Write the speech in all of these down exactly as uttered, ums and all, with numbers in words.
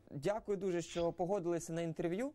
Дякую дуже, що погодилися на інтерв'ю.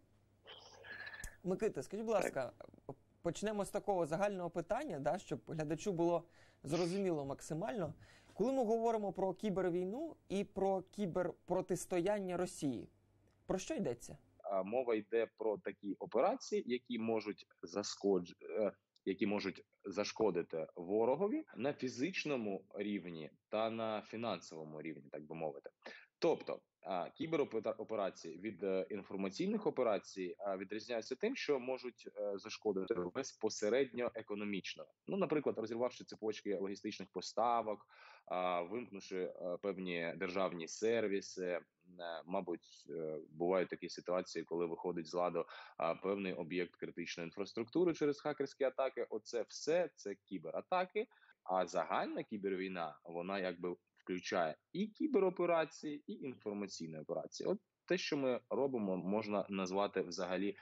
Микита, скажіть, будь ласка, почнемо з такого загального питання, да, щоб глядачу було зрозуміло максимально. Коли ми говоримо про кібервійну і про кіберпротистояння Росії, про що йдеться? Мова йде про такі операції, які можуть заскодж... які можуть зашкодити ворогові на фізичному рівні та на фінансовому рівні, так би мовити. Тобто, кібероперації від інформаційних операцій відрізняються тим, що можуть зашкодити безпосередньо економічно. Ну, наприклад, розірвавши цепочки логістичних поставок, вимкнувши певні державні сервіси. Мабуть, бувають такі ситуації, коли виходить з ладу певний об'єкт критичної інфраструктури через хакерські атаки. Оце все – це кібератаки. А загальна кібервійна, вона якби включає і кібероперації, і інформаційні операції. От те, що ми робимо, можна назвати взагалі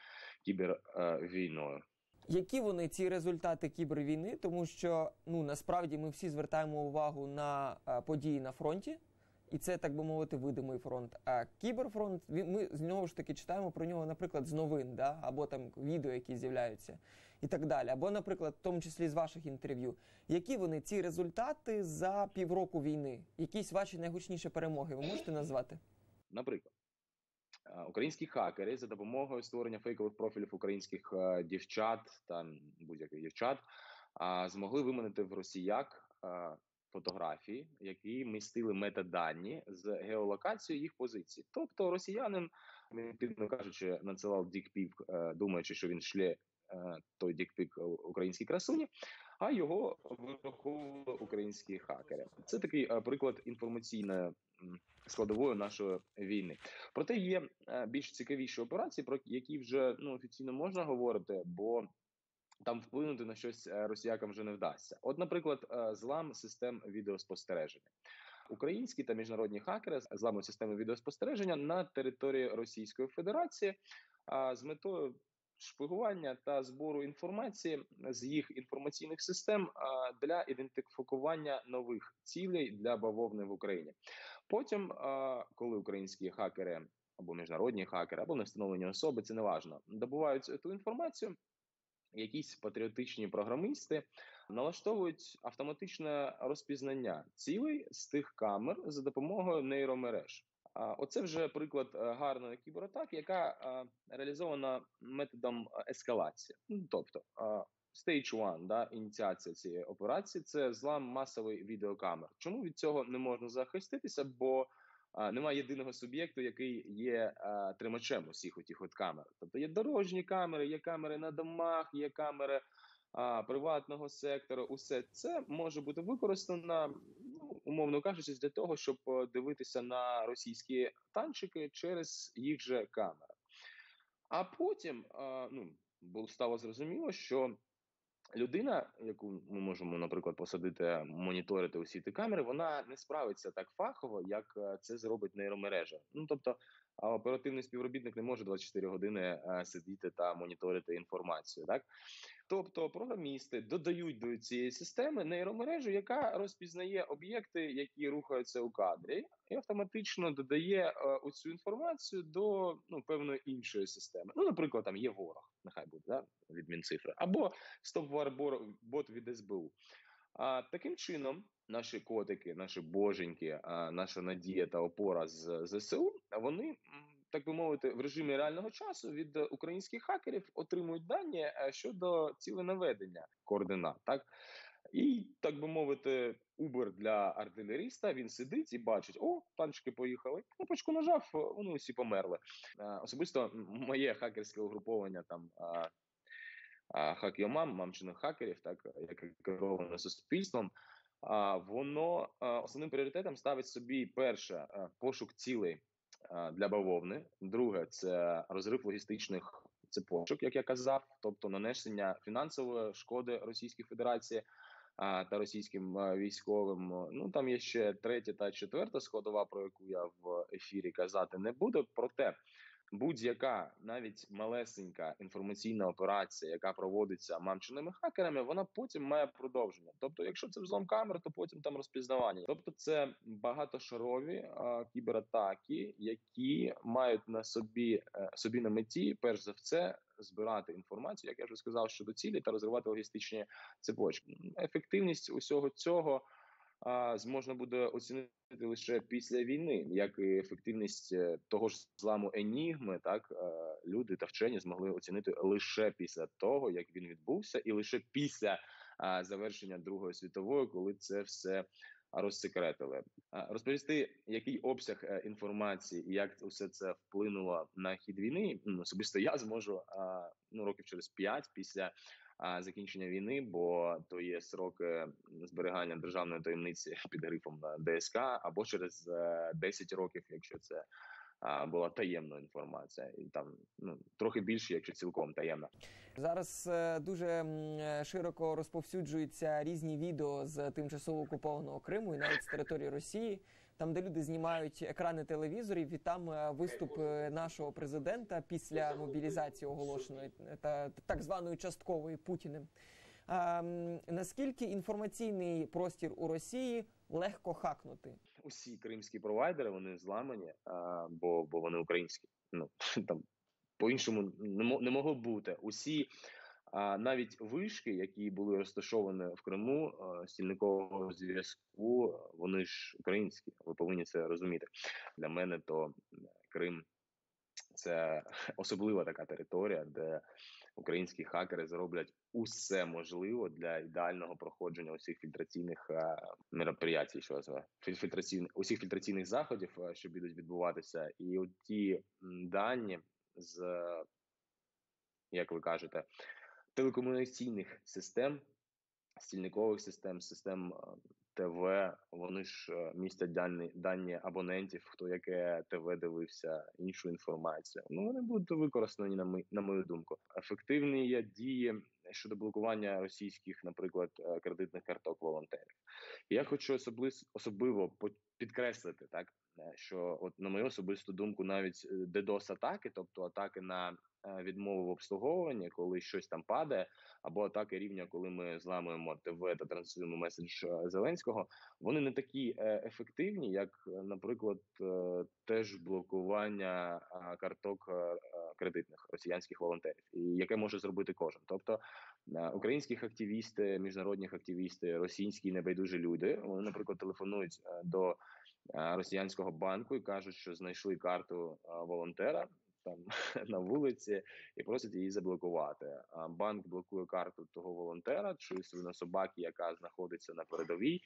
кібервійною. Які вони, ці результати кібервійни? Тому що, ну, насправді ми всі звертаємо увагу на події на фронті, і це, так би мовити, видимий фронт. А кіберфронт, ми знову ж таки читаємо про нього, наприклад, з новин, да? Або там відео, які з'являються, і так далі. Або, наприклад, в тому числі з ваших інтерв'ю. Які вони, ці результати за півроку війни? Якісь ваші найгучніші перемоги ви можете назвати? Наприклад, українські хакери за допомогою створення фейкових профілів українських дівчат та будь-яких дівчат змогли виманити в росіяк фотографії, які містили метадані з геолокацією їх позицій. Тобто росіянин, відповідно кажучи, надсилав дікпік, думаючи, що він шле той дікпік українській красуні, а його враховували українські хакери. Це такий приклад інформаційної складової нашої війни. Проте є більш цікавіші операції, про які вже ну, офіційно можна говорити, бо там вплинути на щось росіякам вже не вдасться. От, наприклад, злам систем відеоспостереження. Українські та міжнародні хакери зламують системи відеоспостереження на території Російської Федерації з метою шпигування та збору інформації з їх інформаційних систем для ідентифікування нових цілей для бавовни в Україні. Потім, коли українські хакери або міжнародні хакери, або невстановлені особи, це не важливо, добувають ту інформацію, якісь патріотичні програмісти налаштовують автоматичне розпізнання цілей з тих камер за допомогою нейромереж. Оце вже приклад гарної кібератаки, яка реалізована методом ескалації. Тобто, Stage один, да, ініціація цієї операції – це злам масовий відеокамер. Чому від цього не можна захиститися? Бо а, немає єдиного суб'єкту, який є а, тримачем усіх отих от камер. Тобто є дорожні камери, є камери на домах, є камери а, приватного сектору. Усе це може бути використано, ну, умовно кажучи, для того, щоб дивитися на російські танчики через їх же камери. А потім а, ну, стало зрозуміло, що людина, яку ми можемо, наприклад, посадити, моніторити усі ті камери, вона не справиться так фахово, як це зробить нейромережа. Ну, тобто, оперативний співробітник не може двадцять чотири години сидіти та моніторити інформацію, так? Тобто, програмісти додають до цієї системи нейромережу, яка розпізнає об'єкти, які рухаються у кадрі, і автоматично додає е, оцю інформацію до ну, певної іншої системи. Ну, наприклад, там є ворог, нехай буде, да, від Мінцифри, або стоп-вар-бот від ес бе у. А таким чином, наші котики, наші боженьки, а, наша надія та опора з зе се у, вони, так би мовити, в режимі реального часу від українських хакерів отримують дані щодо ціленаведення координат, так? І, так би мовити, Uber для артилеріста, він сидить і бачить, о, танчики поїхали, кнопочку нажав, вони всі померли. А, особисто моє хакерське угруповання, там, а, а, Хак.Йо.Мам, мамчиних хакерів, так, яке керовано суспільством, а, воно а, основним пріоритетом ставить собі, перше, а, пошук цілей а, для бавовни, друге, це розрив логістичних цепочок, як я казав, тобто нанесення фінансової шкоди Російській Федерації а, та російським а, військовим. Ну, там є ще третя та четверта складова, про яку я в ефірі казати не буду, проте будь-яка, навіть малесенька інформаційна операція, яка проводиться мамченими хакерами, вона потім має продовження. Тобто, якщо це взлом камер, то потім там розпізнавання. Тобто, це багатошарові а, кібератаки, які мають на собі е, собі на меті, перш за все, збирати інформацію, як я вже сказав, щодо цілі та розривати логістичні цепочки. Ефективність усього цього а, можна буде оцінити лише після війни, як і ефективність того ж зламу Енігми, так люди та вчені змогли оцінити лише після того, як він відбувся, і лише після а, завершення Другої світової, коли це все розсекретили. Розповісти, який обсяг інформації і як усе це вплинуло на хід війни, ну, особисто я зможу ну, років через п'ять після закінчення війни, бо то є сроки зберігання державної таємниці під грифом ДСК, або через десять років, якщо це була таємна інформація, і там ну трохи більше, якщо цілком таємна. Зараз е, дуже м, широко розповсюджуються різні відео з тимчасово окупованого Криму і навіть з території Росії, там, де люди знімають екрани телевізорів, і там е, виступ нашого президента після мобілізації оголошеної та так званої часткової Путіним. А, наскільки інформаційний простір у Росії легко хакнути? Усі кримські провайдери, вони зламані, а, бо, бо вони українські. Ну, там по-іншому не могло бути. Усі, а, навіть вишки, які були розташовані в Криму, а, стільникового зв'язку, вони ж українські. Ви повинні це розуміти. Для мене то Крим – це особлива така територія, де українські хакери зроблять усе можливе для ідеального проходження усіх фільтраційних а, мероприятій, що називає, фільтраційних, усіх фільтраційних заходів, а, що будуть відбуватися. І от ті дані з, як ви кажете, телекомунікаційних систем, стільникових систем, систем ТВ, вони ж містять дані, дані абонентів, хто яке ТВ дивився, іншу інформацію. Ну, вони будуть використані, на, ми, на мою думку. Ефективні є дії щодо блокування російських, наприклад, кредитних карток волонтерів. І я хочу особливо, особливо підкреслити, так, що, от, на мою особисту думку, навіть дедос-атаки, тобто атаки на відмову в обслуговуванні, коли щось там падає, або атаки рівня, коли ми зламуємо ТВ та транслюємо меседж Зеленського, вони не такі ефективні, як, наприклад, теж блокування карток кредитних росіянських волонтерів, і яке може зробити кожен. Тобто українські активісти, міжнародні активісти, російські небайдужі люди, вони, наприклад, телефонують до росіянського банку і кажуть, що знайшли карту волонтера там на вулиці і просять її заблокувати. А банк блокує карту того волонтера чи свинособаки, яка знаходиться на передовій,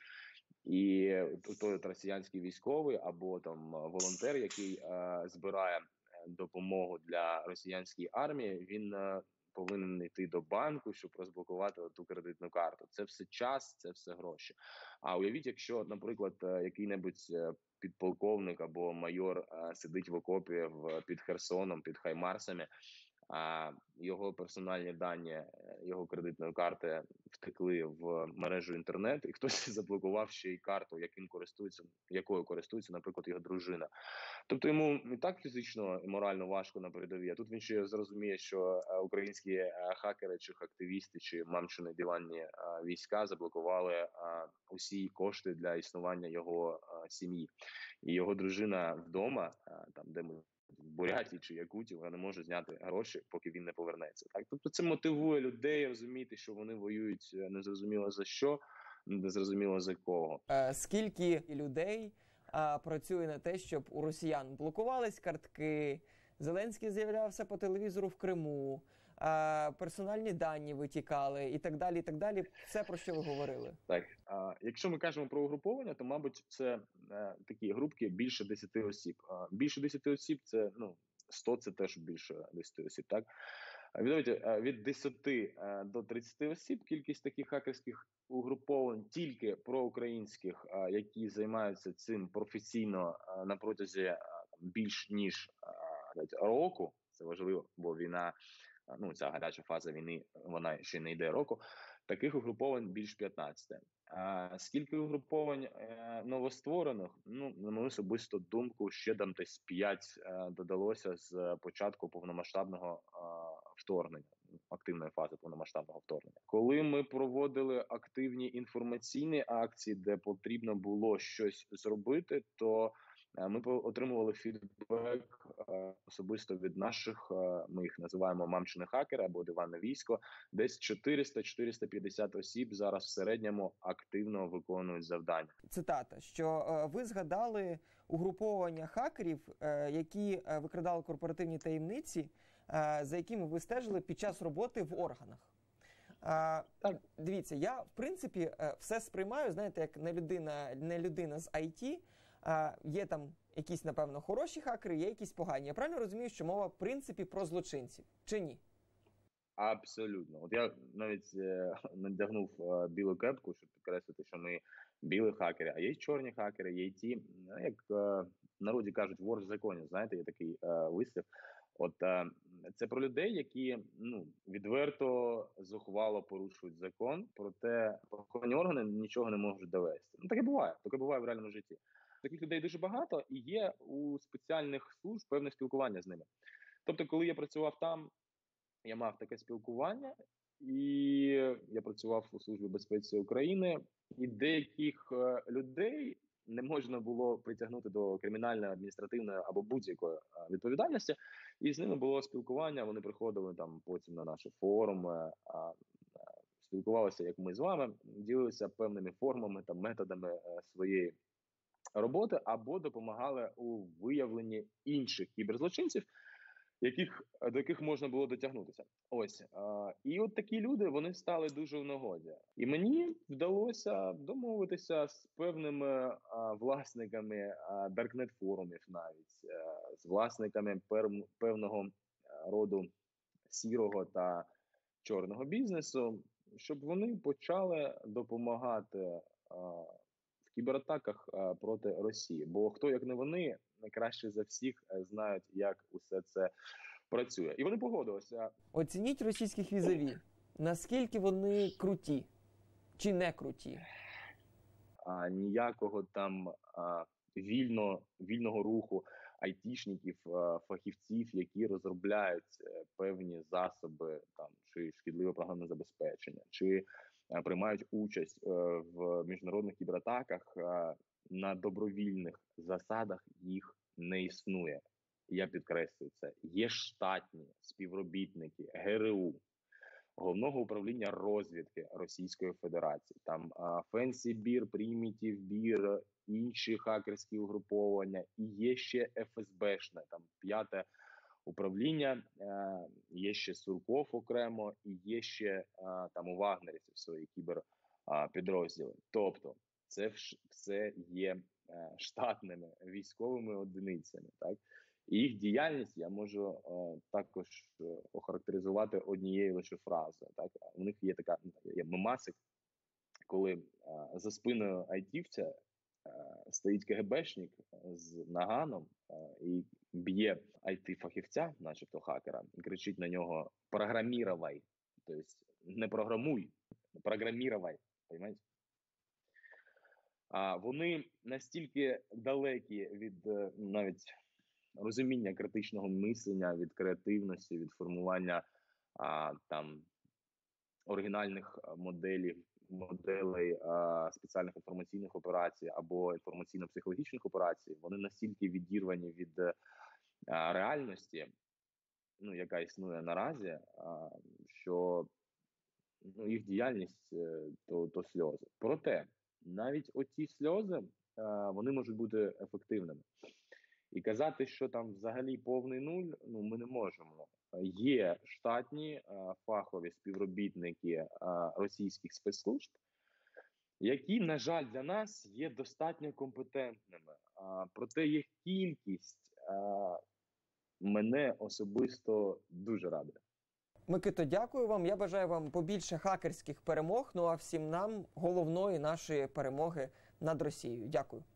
і той росіянський військовий або там волонтер, який е, збирає допомогу для росіянської армії, він е, повинен йти до банку, щоб розблокувати ту кредитну карту. Це все час, це все гроші. А уявіть, якщо, наприклад, який-небудь підполковник або майор а, сидить в окопі в, під Херсоном, під Хаймарсами, а його персональні дані, його кредитної карти втекли в мережу інтернет, і хтось заблокував ще й карту, яким користується, якою користується, наприклад, його дружина. Тобто йому і так фізично і морально важко на передовій, а тут він ще зрозуміє, що українські хакери, чи активісти, чи мамчини диванні війська заблокували усі кошти для існування його сім'ї. І його дружина вдома, там, де ми в Бурятії чи Якутії, вона не може зняти гроші, поки він не повернеться. Так, тобто це мотивує людей розуміти, що вони воюють незрозуміло за що, незрозуміло за кого. Е, скільки людей а, працює на те, щоб у росіян блокувались картки, Зеленський з'являвся по телевізору в Криму, а, персональні дані витікали і так далі, і так далі. Все, про що ви говорили. Так, а, якщо ми кажемо про угруповання, то, мабуть, це е, такі групки більше десяти осіб. А, більше десяти осіб – це, ну, сто – це теж більше десяти осіб, так? Від, від десяти до тридцяти осіб кількість таких хакерських угруповань тільки проукраїнських, які займаються цим професійно на протязі більш ніж року. Це важливо, бо війна, ну, ця гаряча фаза війни, вона ще не йде року. Таких угруповань більш п'ятнадцять. А скільки угруповань е, новостворених? Ну, на мою особисту думку, ще там десь п'ять е, додалося з початку повномасштабного е, вторгнення, активної фази повномасштабного вторгнення. Коли ми проводили активні інформаційні акції, де потрібно було щось зробити, то е, ми отримували фідбек е, особисто від наших, е, ми їх називаємо мамчини хакери або диванне військо, десь чотириста - чотириста п'ятдесят осіб зараз в середньому активно виконують завдання. Цитата, що е, ви згадали угруповання хакерів, е, які е, викрадали корпоративні таємниці, е, за якими ви стежили під час роботи в органах. Е, Так. Дивіться, я в принципі е, все сприймаю, знаєте, як не людина, не людина з ай ті. Е, є там якісь, напевно, хороші хакери, є якісь погані. Я правильно розумію, що мова, в принципі, про злочинців, чи ні? Абсолютно. От я навіть е, надягнув е, білу кепку, щоб підкреслити, що ми білі хакери, а є чорні хакери, є й ті, ну, як е, в народі кажуть, вор в законі. Знаєте, є такий е, вислів. От е, це про людей, які ну відверто зухвало порушують закон, проте правоохоронні органи нічого не можуть довести. Ну таке буває, таке буває в реальному житті. Таких людей дуже багато, і є у спеціальних служб певне спілкування з ними. Тобто, коли я працював там, я мав таке спілкування, і я працював у Службі безпеки України, і деяких е, людей не можна було притягнути до кримінальної, адміністративної або будь-якої е, відповідальності, і з ними було спілкування, вони приходили там потім на наші форуми, а, а, спілкувалися, як ми з вами, ділилися певними формами та методами е, своєї роботи, або допомагали у виявленні інших кіберзлочинців, яких до яких можна було дотягнутися. Ось а, і от такі люди вони стали дуже в нагоді, і мені вдалося домовитися з певними а, власниками а, даркнет форумів, навіть а, з власниками пер, певного роду сірого та чорного бізнесу, щоб вони почали допомагати а, в кібератаках а, проти Росії. Бо хто як не вони краще за всіх знають, як усе це працює. І вони погодилися. Оцініть російських візаві. Наскільки вони круті чи не круті? А, ніякого там а, вільно, вільного руху айтішників, а, фахівців, які розробляють певні засоби, там чи шкідливе програмне забезпечення, чи а, приймають участь а, в міжнародних кібератаках, а, на добровільних засадах їх не існує. Я підкреслюю це. Є штатні співробітники ГРУ, Головного управління розвідки Російської Федерації, там Фенсі-бір, Примітів-бір, інші хакерські угруповання, і є ще еф ес бешне, там п'яте управління, є ще Сурков окремо, і є ще там у вагнерівців свої кіберпідрозділи. Тобто це все є штатними військовими одиницями, так? І їх діяльність я можу е, також охарактеризувати однією лише фразою. Так, у них є така є мемасик, коли е, за спиною айтівця е, стоїть КГБшник з наганом е, і б'є айті-фахівця, начебто хакера, і кричить на нього «програміровай», тобто не програмуй, програміровай, розумієте? А вони настільки далекі від навіть розуміння критичного мислення, від креативності, від формування а, там оригінальних моделей, моделей а, спеціальних інформаційних операцій або інформаційно-психологічних операцій, вони настільки відірвані від а, реальності, ну, яка існує наразі, а, що ну, їх діяльність то, то сльози. Проте навіть оці сльози а, вони можуть бути ефективними. І казати, що там взагалі повний нуль, ну ми не можемо. Є штатні а, фахові співробітники а, російських спецслужб, які, на жаль, для нас є достатньо компетентними. А, проте їх кількість а, мене особисто дуже радує. Микито, дякую вам. Я бажаю вам побільше хакерських перемог, ну а всім нам головної нашої перемоги над Росією. Дякую.